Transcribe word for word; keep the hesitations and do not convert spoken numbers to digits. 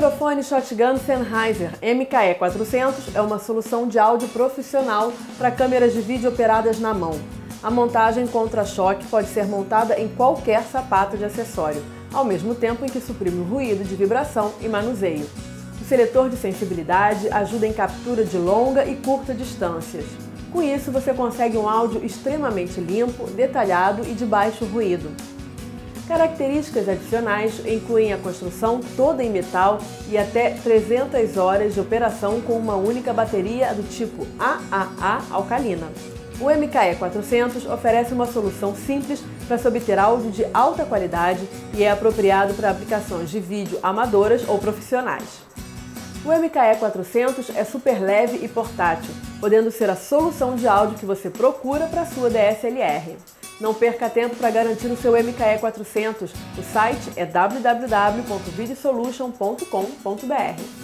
microfone shotgun Sennheiser M K E quatrocentos é uma solução de áudio profissional para câmeras de vídeo operadas na mão. A montagem contra-choque pode ser montada em qualquer sapato de acessório, ao mesmo tempo em que suprime o ruído de vibração e manuseio. O seletor de sensibilidade ajuda em captura de longa e curta distâncias. Com isso, você consegue um áudio extremamente limpo, detalhado e de baixo ruído. Características adicionais incluem a construção toda em metal e até trezentas horas de operação com uma única bateria do tipo A A A alcalina. O M K E quatrocentos oferece uma solução simples para se obter áudio de alta qualidade e é apropriado para aplicações de vídeo amadoras ou profissionais. O M K E quatrocentos é super leve e portátil, podendo ser a solução de áudio que você procura para a sua D S L R. Não perca tempo para garantir o seu M K E quatrocentos. O site é w w w ponto videosolution ponto com ponto b r.